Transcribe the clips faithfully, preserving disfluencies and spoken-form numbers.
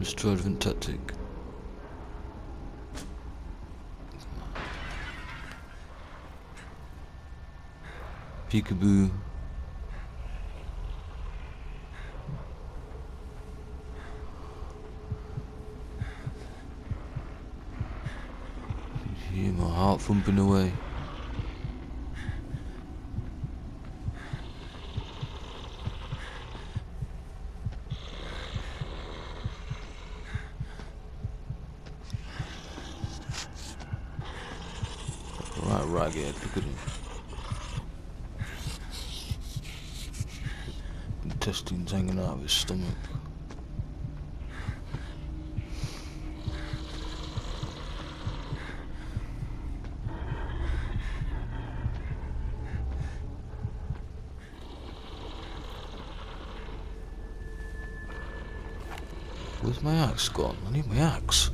Let's try a different tactic. Peekaboo. You hear my heart thumping away. Right, ragged, look at him. Intestines hanging out of his stomach. Where's my axe gone? I need my axe.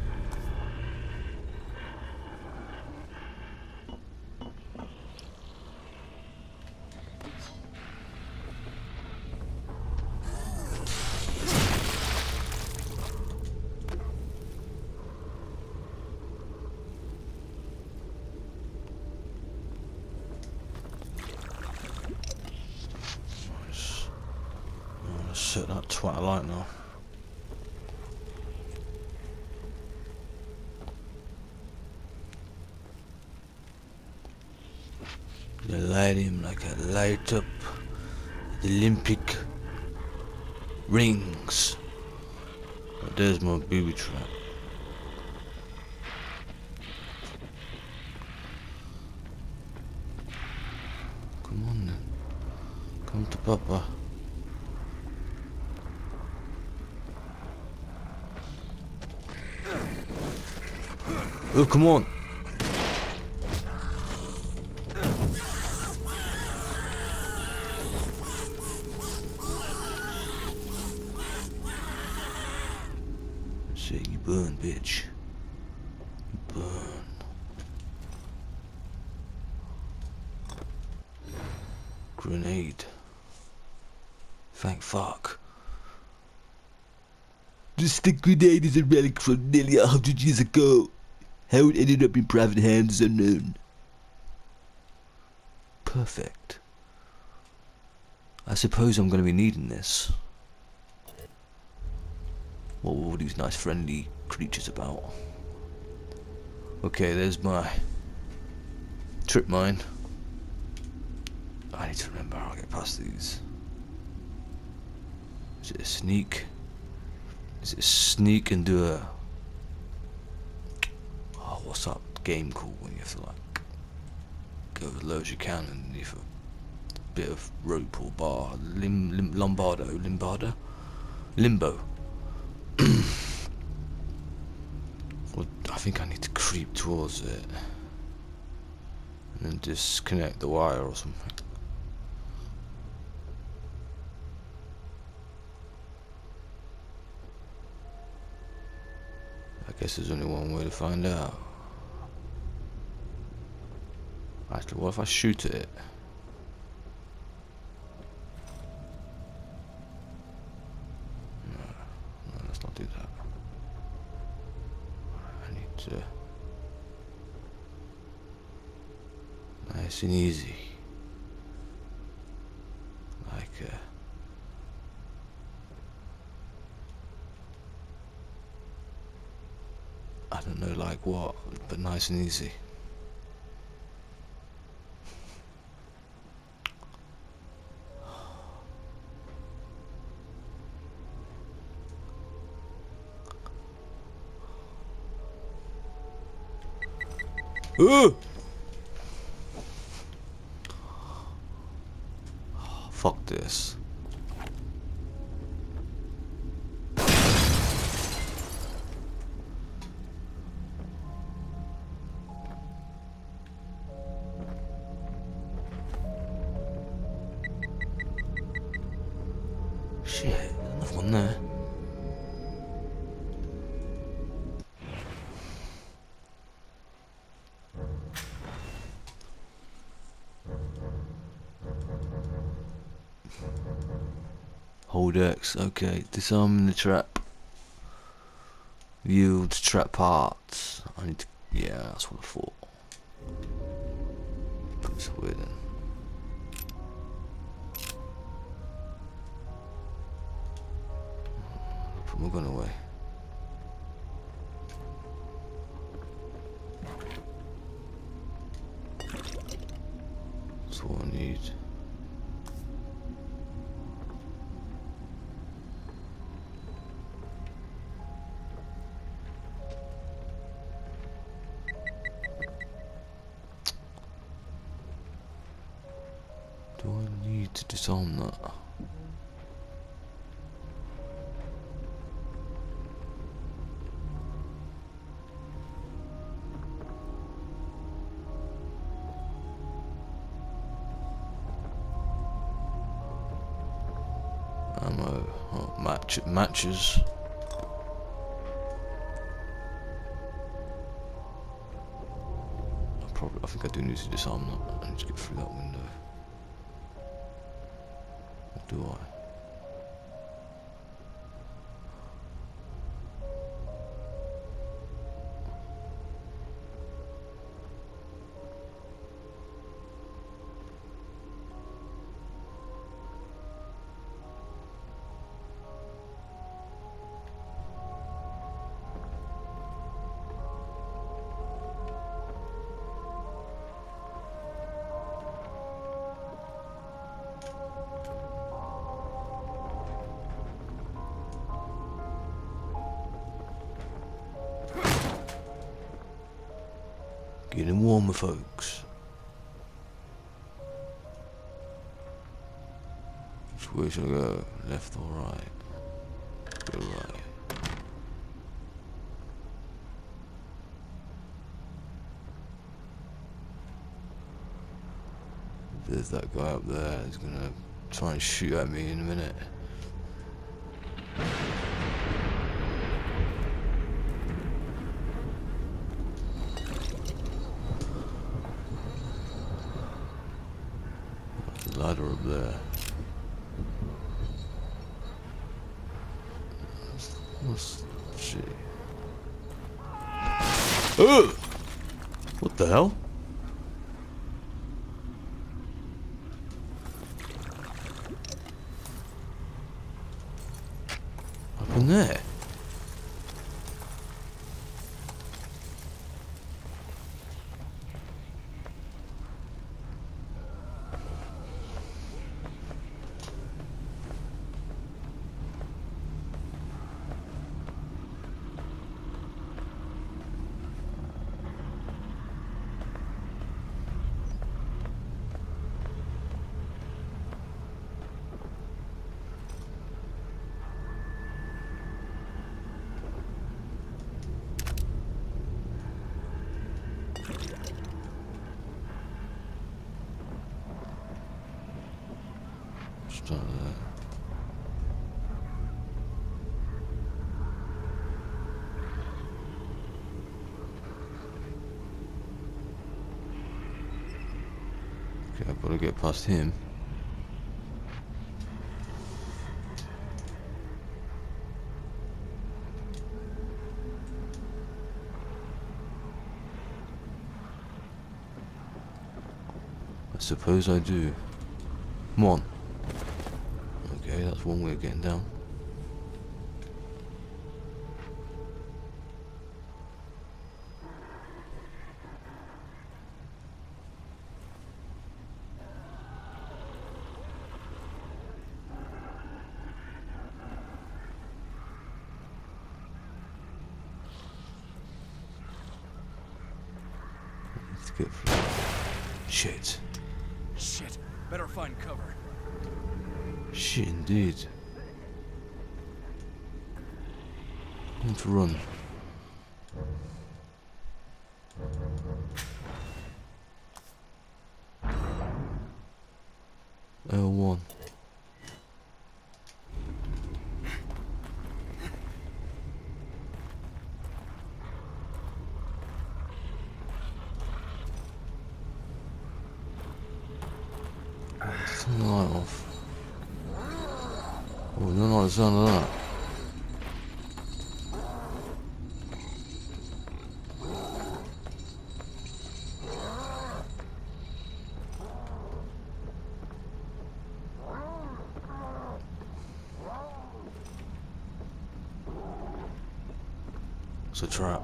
Nice. I'm gonna set that twat alight now. You light him like I light up the Olympic rings. Oh, there's my booby trap. Come on then. Come to Papa. Oh, come on. Say you burn, bitch. You burn. Grenade. Thank fuck. The stick grenade is a relic from nearly a hundred years ago. How it ended up in private hands is unknown. Perfect. I suppose I'm going to be needing this. What were all these nice friendly creatures about? Okay, there's my trip mine. I need to remember how to get past these. Is it a sneak? Is it a sneak and do a... Oh, what's that game called when you have to like go as low as you can and you have a bit of rope or bar? Lim, lim, Lombardo, Limbardo? Limbo. Well, I think I need to creep towards it and then disconnect the wire or something. I guess there's only one way to find out. Actually, what if I shoot at it? No, no, let's not do that. I need to... Nice and easy. Like, uh... I don't know like what, but nice and easy. Uh! Fuck this. Shit, there's another one there. Hold X, okay, disarming the trap. Yield trap parts. I need to. Yeah, that's what I thought. Put this away then. Put my gun away. That's what I need. Do I need to disarm that? Ammo, oh, match, matches. I probably, I think I do need to disarm that. I need to get through that window. Or do I? Getting warmer, folks. Which way should I go? Left or right? Go right. There's that guy up there. He's gonna try and shoot at me in a minute. Ladder up there. What's shit? Oh! What the hell? What happened there? Start that. Okay, I've got to get past him. I suppose I do. Come on. Okay, that's one way of getting down. Let's get through. Shit. Shit. Better find cover. Shit, indeed. I need to run. L one. Turn the light off. Oh, I don't like the sound of that. It's a trap.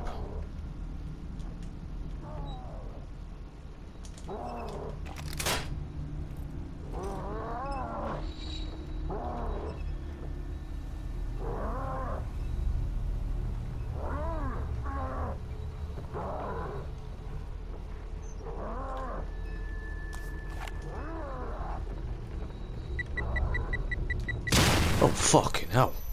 Oh fucking hell.